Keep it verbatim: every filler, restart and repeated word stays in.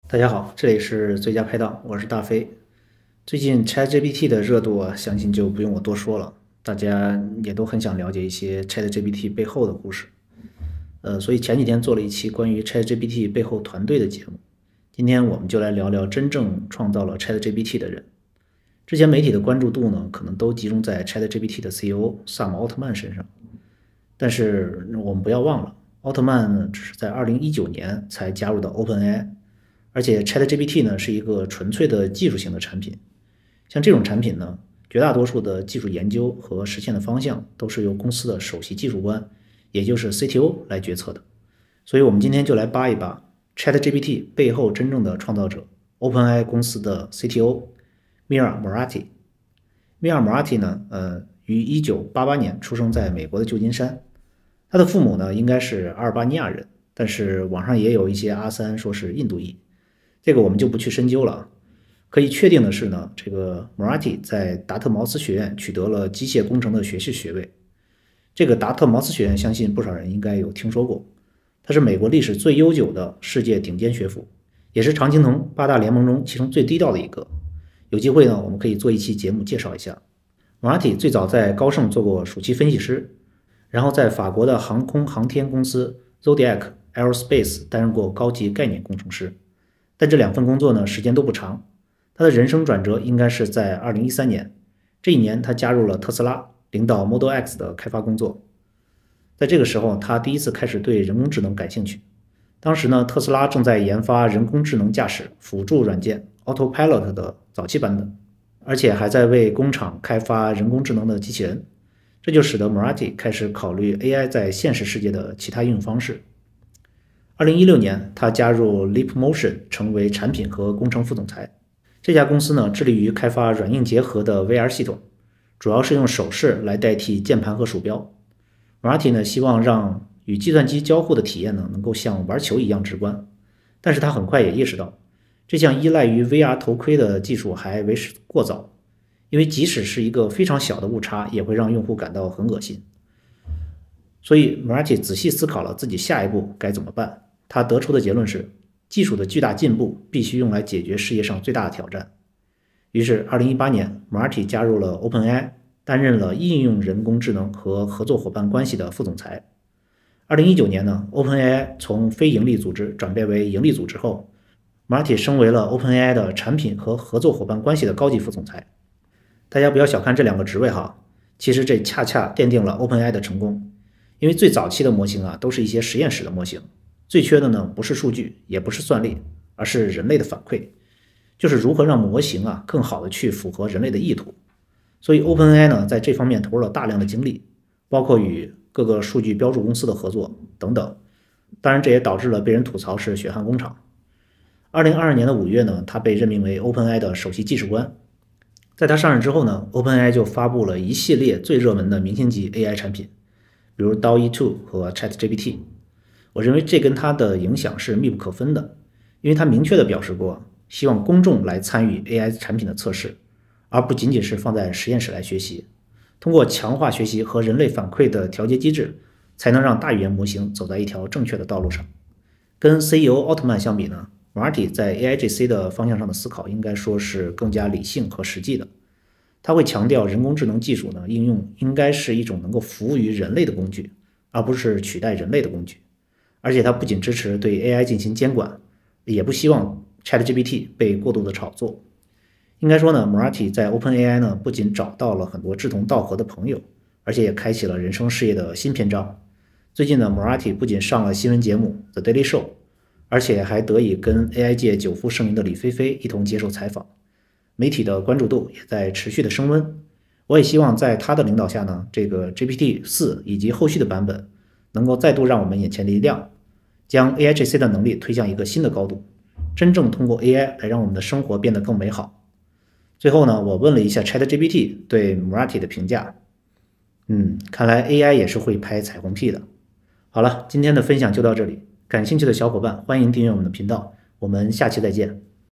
大家好，这里是最佳拍档，我是大飞。最近 ChatGPT 的热度啊，相信就不用我多说了，大家也都很想了解一些 ChatGPT 背后的故事。呃，所以前几天做了一期关于 ChatGPT 背后团队的节目。今天我们就来聊聊真正创造了 ChatGPT 的人。之前媒体的关注度呢，可能都集中在 ChatGPT 的 C E O 萨姆·奥特曼身上，但是我们不要忘了，奥特曼呢只是在二零一九年才加入的 OpenAI。而且 ChatGPT 呢是一个纯粹的技术型的产品，像这种产品呢，绝大多数的技术研究和实现的方向都是由公司的首席技术官，也就是 C T O 来决策的。所以我们今天就来扒一扒 ChatGPT 背后真正的创造者 OpenAI 公司的 C T O Mira Murati。Mira Murati 呢，呃，于一九八八年出生在美国的旧金山，他的父母呢应该是阿尔巴尼亚人，但是网上也有一些阿三说是印度裔。这个我们就不去深究了。可以确定的是呢，这个 Murati 在达特茅斯学院取得了机械工程的学士学位。这个达特茅斯学院相信不少人应该有听说过，它是美国历史最悠久的世界顶尖学府，也是常青藤八大联盟中其中最低调的一个。有机会呢，我们可以做一期节目介绍一下。Murati 最早在高盛做过暑期分析师，然后在法国的航空航天公司 Zodiac Aerospace 担任过高级概念工程师。但这两份工作呢，时间都不长。他的人生转折应该是在二零一三年，这一年他加入了特斯拉，领导 Model X 的开发工作。在这个时候，他第一次开始对人工智能感兴趣。当时呢，特斯拉正在研发人工智能驾驶辅助软件 Autopilot 的早期版本，而且还在为工厂开发人工智能的机器人。这就使得 Murati 开始考虑 A I 在现实世界的其他应用方式。二零一六年，他加入 Leapmotion， 成为产品和工程副总裁。这家公司呢，致力于开发软硬结合的 V R 系统，主要是用手势来代替键盘和鼠标。Murati 呢，希望让与计算机交互的体验呢，能够像玩球一样直观。但是他很快也意识到，这项依赖于 V R 头盔的技术还为时过早，因为即使是一个非常小的误差，也会让用户感到很恶心。所以 Murati 仔细思考了自己下一步该怎么办。他得出的结论是，技术的巨大进步必须用来解决世界上最大的挑战。于是二零一八年 Murati 加入了 OpenAI， 担任了应用人工智能和合作伙伴关系的副总裁。二零一九年呢 OpenAI 从非盈利组织转变为盈利组织后， Murati 升为了 OpenAI 的产品和合作伙伴关系的高级副总裁。大家不要小看这两个职位哈，其实这恰恰奠定了 OpenAI 的成功。因为最早期的模型啊，都是一些实验室的模型，最缺的呢，不是数据，也不是算力，而是人类的反馈，就是如何让模型啊更好的去符合人类的意图。所以 OpenAI 呢，在这方面投入了大量的精力，包括与各个数据标注公司的合作等等。当然，这也导致了被人吐槽是血汗工厂。二零二二年的五月呢，他被任命为 OpenAI 的首席技术官。在他上任之后呢 ，OpenAI 就发布了一系列最热门的明星级 A I 产品，比如 D A L L-E 二和 ChatGPT。我认为这跟他的影响是密不可分的，因为他明确地表示过，希望公众来参与 A I 产品的测试，而不仅仅是放在实验室来学习。通过强化学习和人类反馈的调节机制，才能让大语言模型走在一条正确的道路上。跟 C E O 奥特曼相比呢 ，Murati 在 A I G C 的方向上的思考应该说是更加理性和实际的。他会强调人工智能技术呢应用应该是一种能够服务于人类的工具，而不是取代人类的工具。而且它不仅支持对 A I 进行监管，也不希望 ChatGPT 被过度的炒作。应该说呢 Murati 在 OpenAI 呢不仅找到了很多志同道合的朋友，而且也开启了人生事业的新篇章。最近呢 Murati 不仅上了新闻节目 The Daily Show， 而且还得以跟 A I 界久负盛名的李飞飞一同接受采访，媒体的关注度也在持续的升温。我也希望在他的领导下呢，这个 G P T 四 以及后续的版本能够再度让我们眼前一亮，将 A I G C 的能力推向一个新的高度，真正通过 A I 来让我们的生活变得更美好。最后呢，我问了一下 ChatGPT 对 Murati 的评价，嗯，看来 A I 也是会拍彩虹屁的。好了，今天的分享就到这里，感兴趣的小伙伴欢迎订阅我们的频道，我们下期再见。